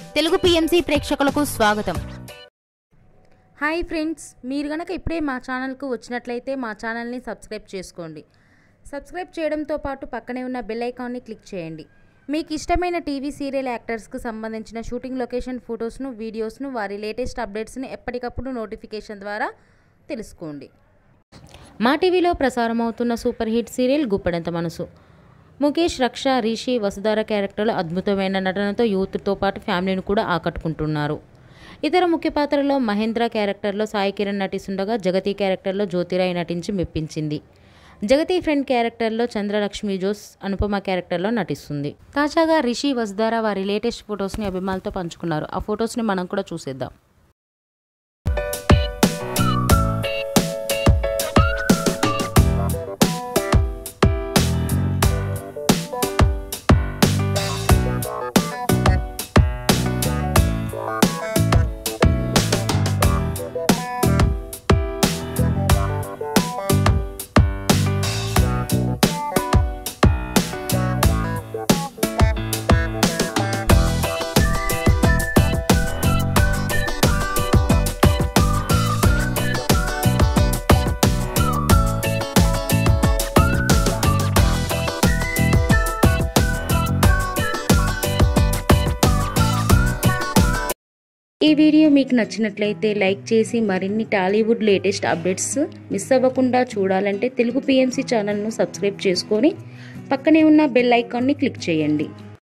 Telugu PMC ప్రేక్షకులకు స్వాగతం. Hi friends, మీరు గనక ఇప్పుడే మా ఛానల్కు వచ్చినట్లయితే మా ఛానల్ని సబ్స్క్రైబ్ చేసుకోండి. సబ్స్క్రైబ్ చేయడంతో పాటు పక్కనే ఉన్న బెల్ ఐకాన్ని క్లిక్ చేయండి. మీకు ఇష్టమైన టీవీ సీరియల్ యాక్టర్స్కు సంబంధించిన షూటింగ్ లొకేషన్ ఫొటోస్ను, వీడియోస్ను, వారి లేటెస్ట్ అప్డేట్స్ని ఎప్పటికప్పుడు నోటిఫికేషన్ ద్వారా తెలుసుకోండి. మా టీవీలో ప్రసారమవుతున్న super hit serial Guppedantha Manasu. Mukesh, రక్ష, రిషి, వసుధార క్యారెక్టర్లు అద్భుతమైన నటనతో యూత్తో పాటు ఫ్యామిలీని కూడా ఆకట్టుకుంటున్నారు. ఇతర ముఖ్య పాత్రలో మహేంద్ర క్యారెక్టర్లో సాయి కిరణ్ నటిస్తుండగా, జగతి క్యారెక్టర్లో జ్యోతిరాయ్ నటించి మెప్పించింది. జగతి ఫ్రెండ్ క్యారెక్టర్లో చంద్రలక్ష్మి జోస్ అనుపమ క్యారెక్టర్లో నటిస్తుంది. తాజాగా రిషి, వసుధార వారి లేటెస్ట్ ఫొటోస్ని అభిమానులతో పంచుకున్నారు. ఆ ఫొటోస్ని మనం కూడా చూసేద్దాం. ఈ వీడియో మీకు నచ్చినట్లయితే లైక్ చేసి మరిన్ని టాలీవుడ్ లేటెస్ట్ అప్డేట్స్ మిస్ అవ్వకుండా చూడాలంటే తెలుగు పిఎంసి ఛానల్ను సబ్స్క్రైబ్ చేసుకొని పక్కనే ఉన్న బెల్ ఐకాన్ని క్లిక్ చేయండి.